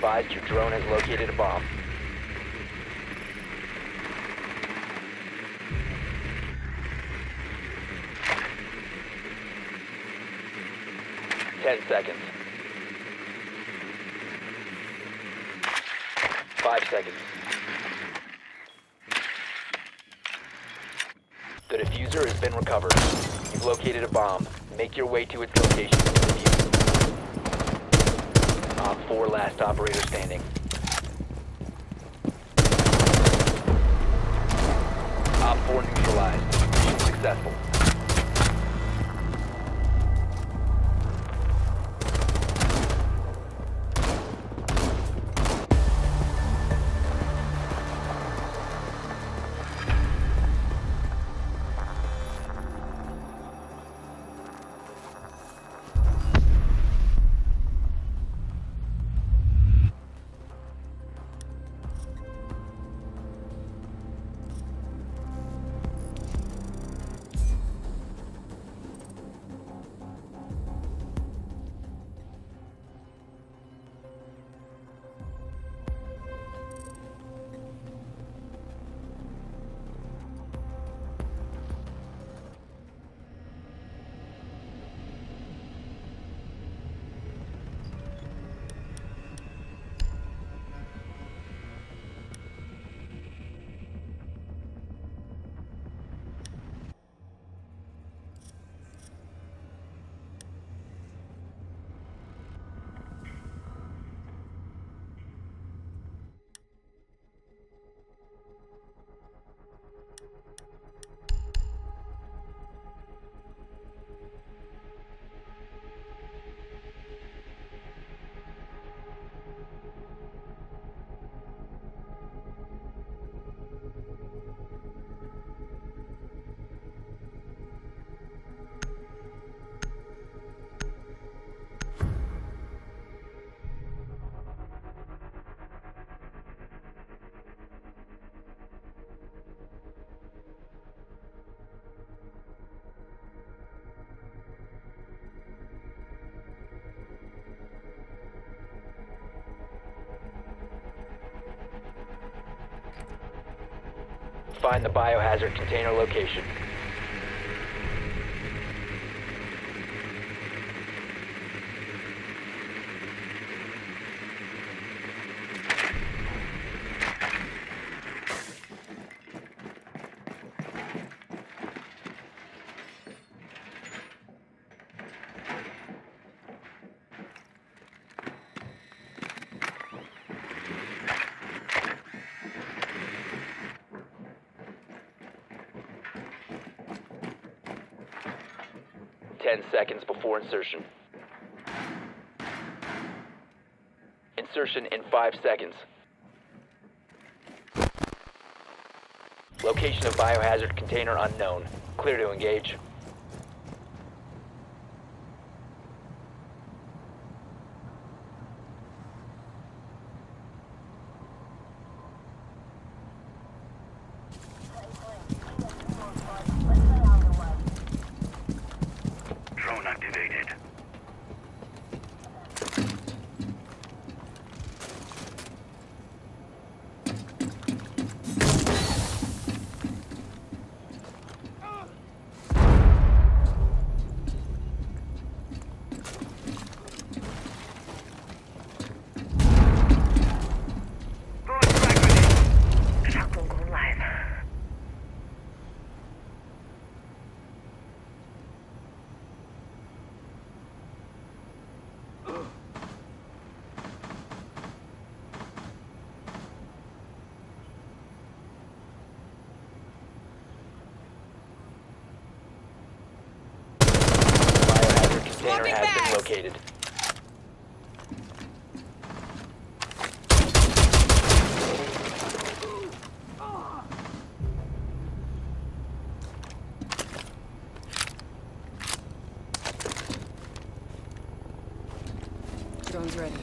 advised your drone has located a bomb. Ten seconds. 5 seconds. The diffuser has been recovered. You've located a bomb. Make your way to its location and defuse. Op 4, last operator standing. Op 4 neutralized. Mission successful. Find the biohazard container location. Ten seconds before insertion. Insertion in 5 seconds. Location of biohazard container unknown. Clear to engage. Drone activated. Container has been located. Drone's ready.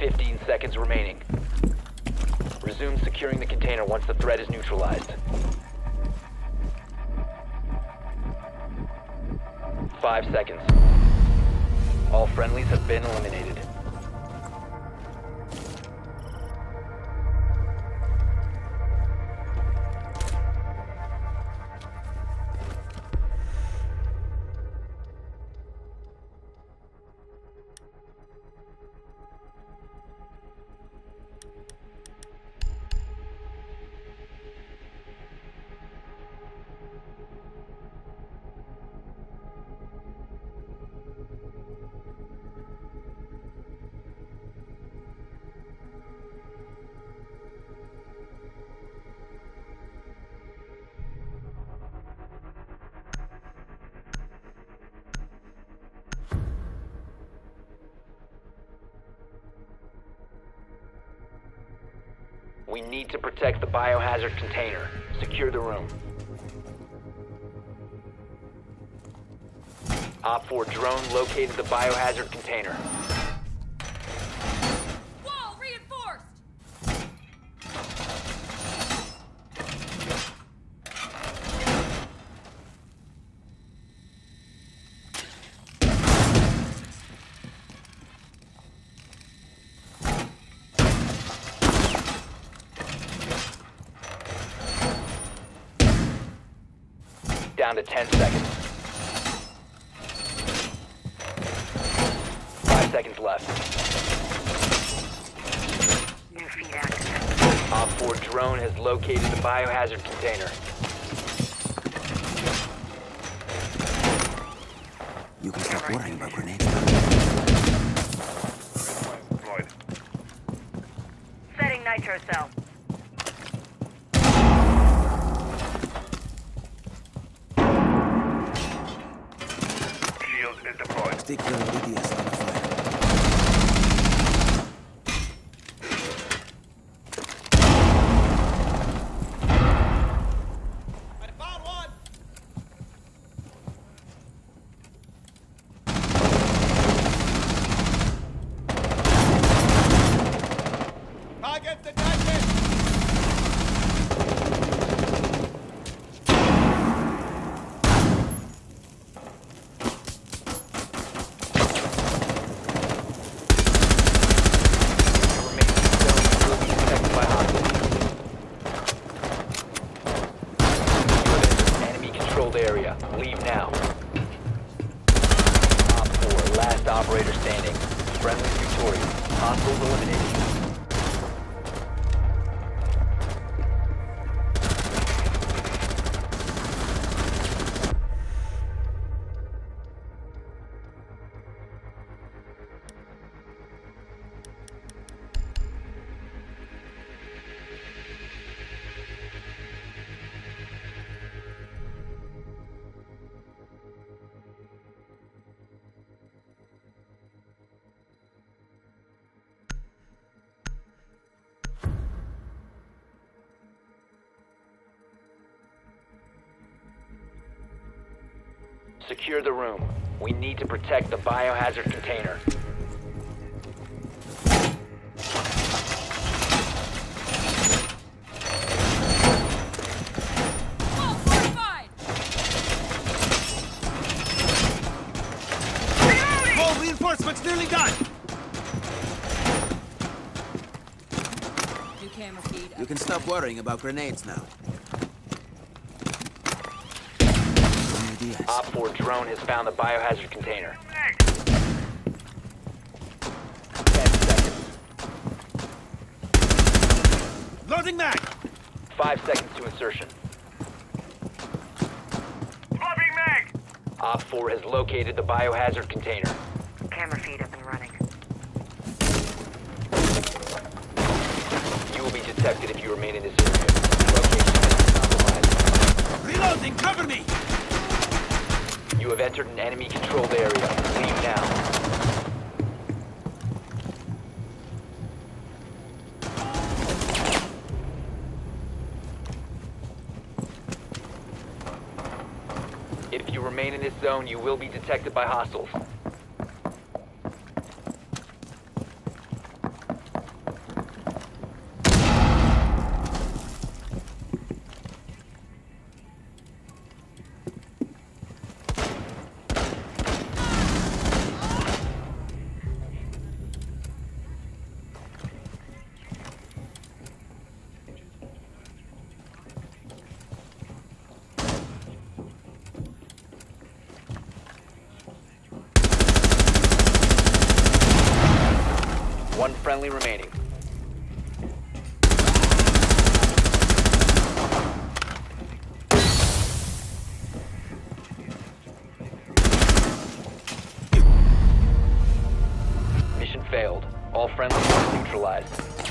15 seconds remaining. Resume securing the container once the threat is neutralized. 5 seconds. All friendlies have been eliminated. We need to protect the biohazard container. Secure the room. Op 4 drone located the biohazard container. Wall reinforced! Down to 10 seconds. 5 seconds left. New feed active. Op 4 drone has located the biohazard container. You can stop worrying about grenades. Deployed. Setting nitro cell. Shield is deployed. Stick your BDS on the fire. Area. Leave now. Op 4, last operator standing. Friendly victorious. Hostiles eliminated. Secure the room. We need to protect the biohazard container. Wall fortified! All reinforcements nearly done! New camera feed. You can stop worrying about grenades now. Op 4 drone has found the biohazard container. 10 seconds. Loading mag! 5 seconds to insertion. Flopping mag! Op 4 has located the biohazard container. Camera feed up and running. You will be detected if you remain in this area. Location is compromised. Reloading! Cover me! You have entered an enemy-controlled area. Leave now. If you remain in this zone, you will be detected by hostiles. One friendly remaining. Mission failed. All friendlies are neutralized.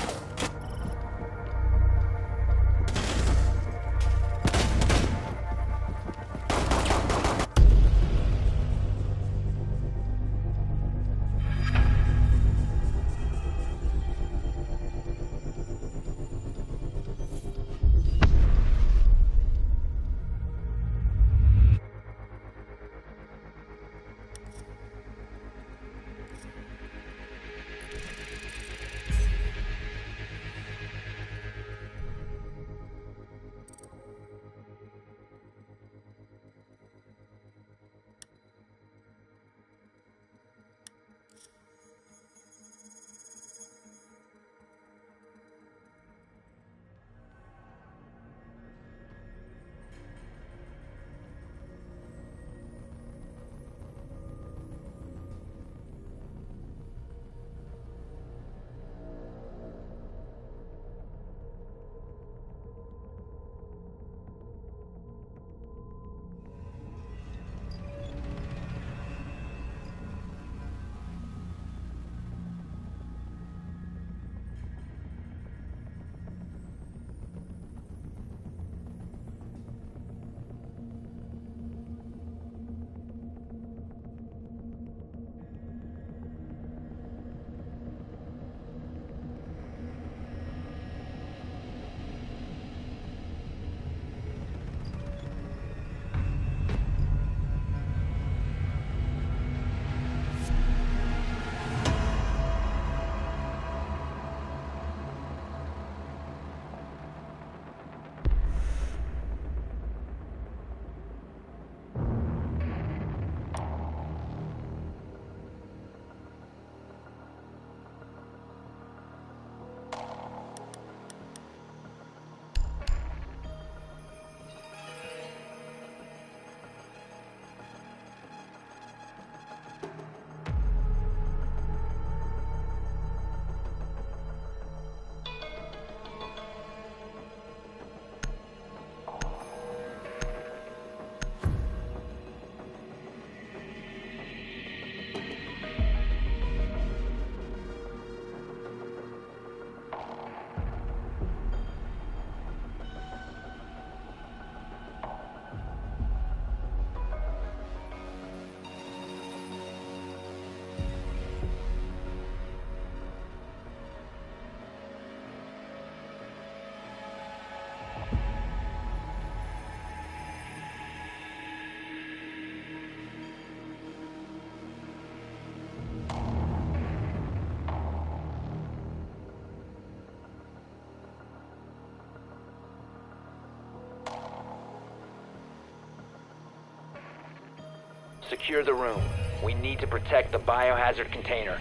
Secure the room. We need to protect the biohazard container.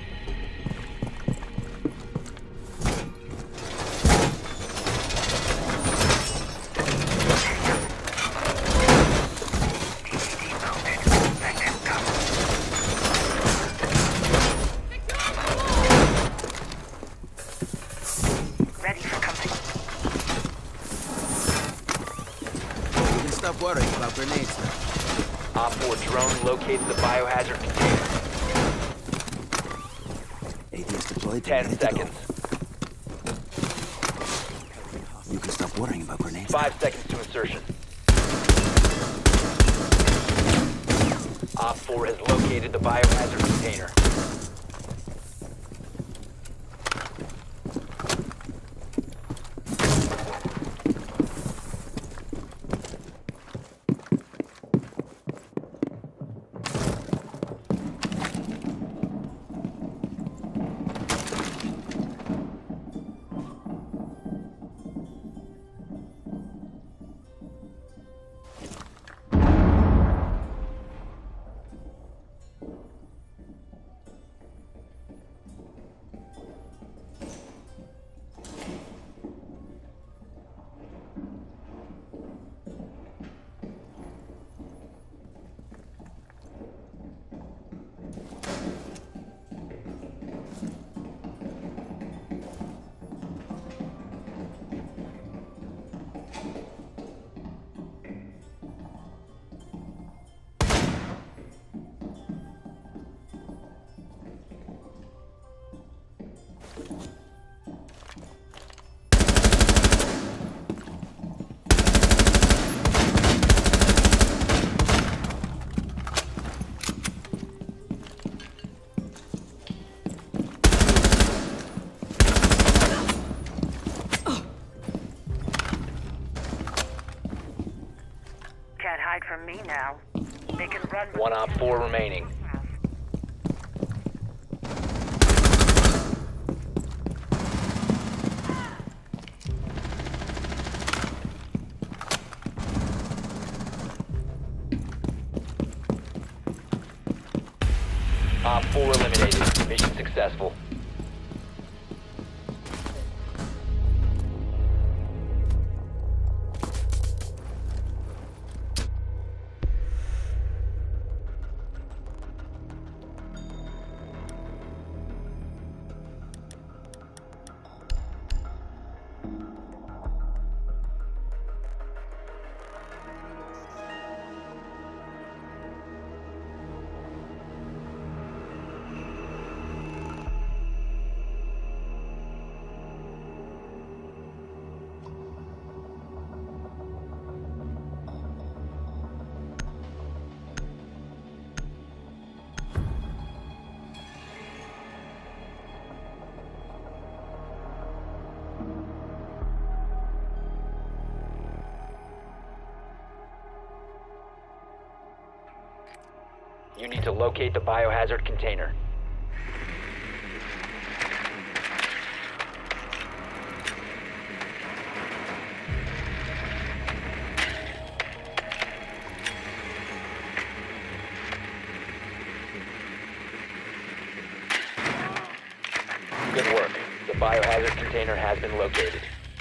Ready for company. You can stop worrying about grenades now. Op 4 drone located the biohazard container. ADS deployed. 10 ready to go. seconds. You can stop worrying about grenades. 5 seconds to insertion. Op 4 has located the biohazard container. on me now. They can run with One Op 4 remaining. Op 4 eliminated. Mission successful. You need to locate the biohazard container. Good work. The biohazard container has been located.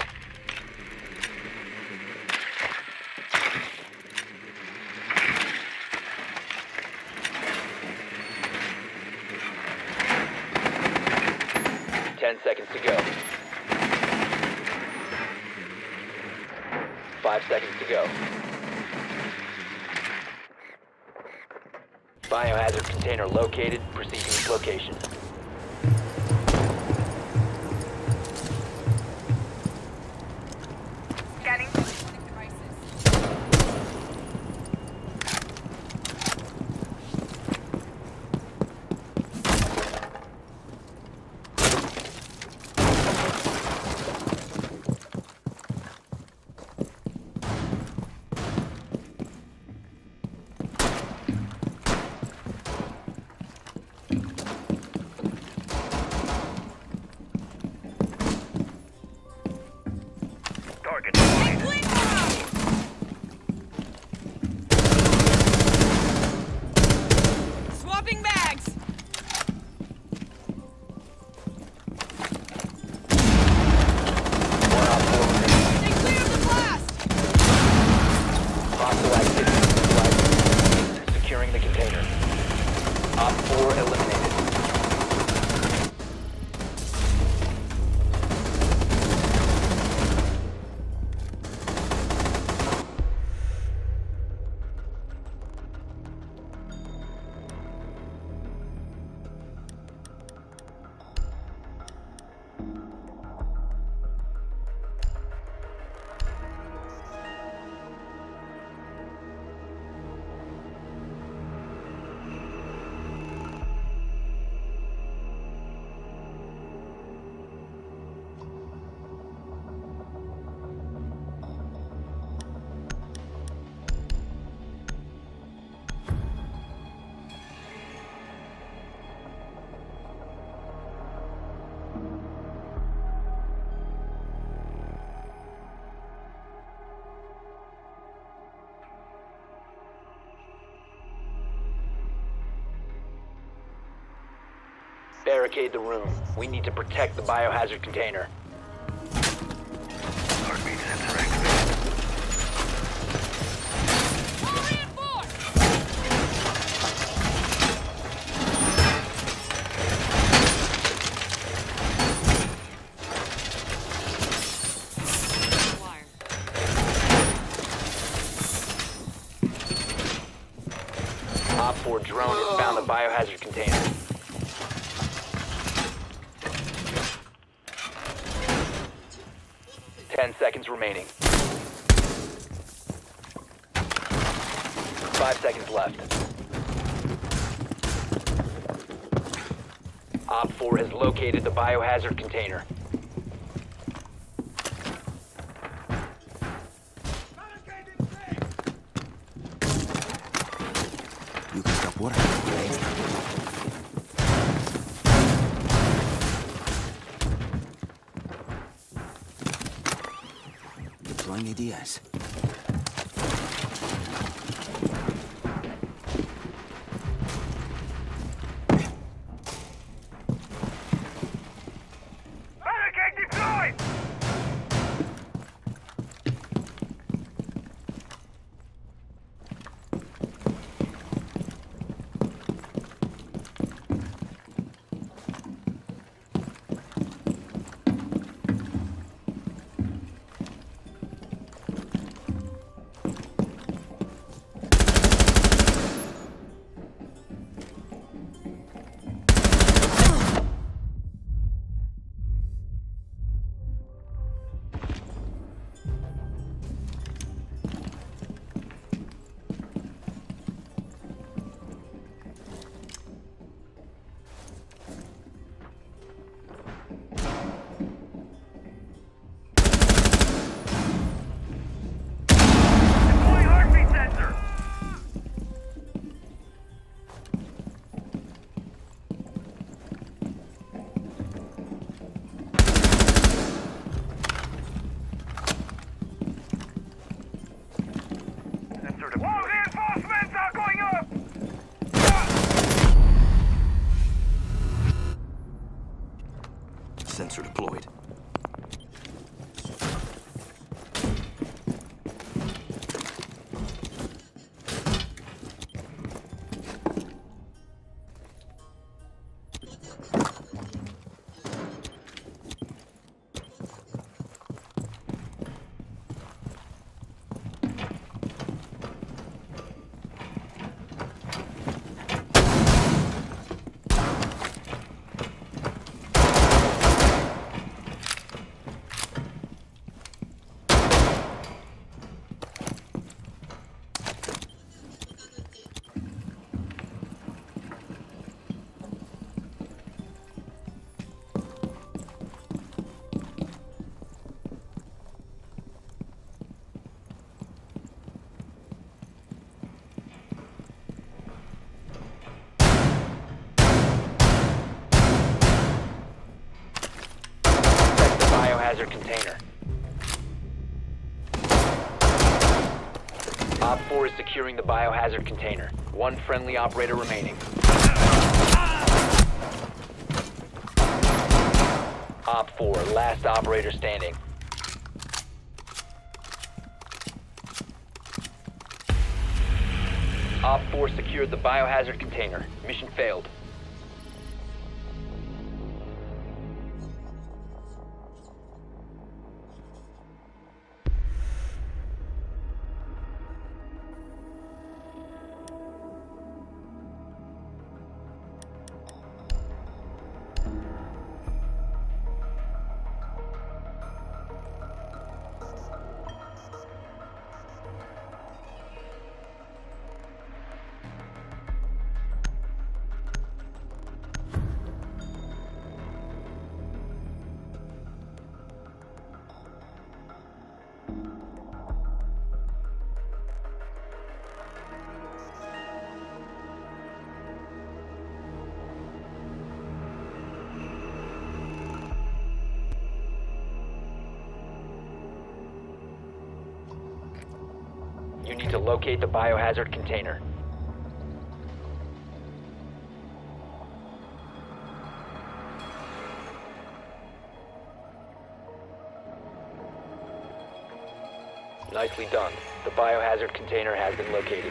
Seconds to go. 5 seconds to go. Biohazard container located. Proceed to its location. Scanning. Target. Swapping bags. One Op 4 remaining. Stay clear of the blast. Hostile activity. Securing the container. Op 4 eliminated. Barricade the room. We need to protect the biohazard container. All reinforced. Wire. Op 4 drone has found the biohazard container. Seconds remaining. 5 seconds left. Op 4 has located the biohazard container. ideas. Barricade deployed! Deploying heartbeat sensor! Sensor deployed. Wall reinforcements are going up! Sensor deployed. Protect the biohazard container. Op 4 is securing the biohazard container. One friendly operator remaining. Op 4, last operator standing. Op 4 secured the biohazard container. Mission failed. You need to locate the biohazard container. Nicely done. The biohazard container has been located.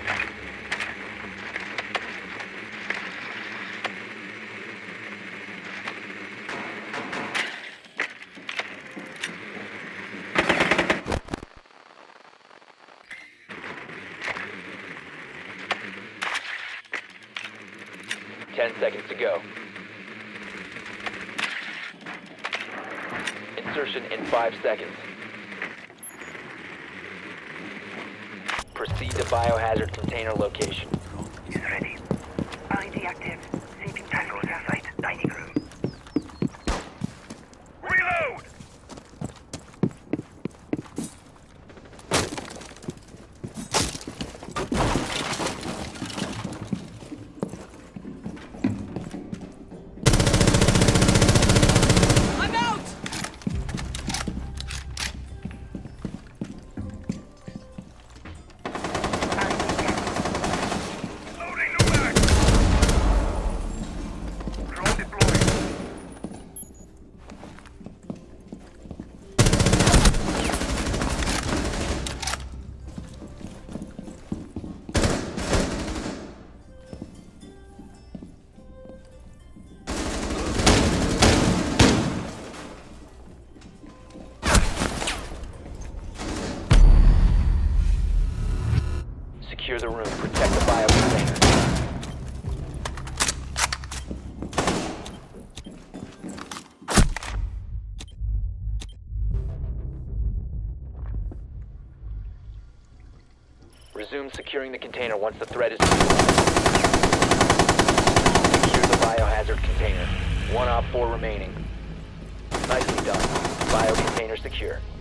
Ten seconds to go. Insertion in 5 seconds. Proceed to biohazard container location. Is ready. ID active. Seeking tangles outside. Dining room. Reload! I'm out! resume securing the container once the threat is neutralized. Secure the biohazard container. 1 Op 4 remaining. Nicely done. Bio container secure.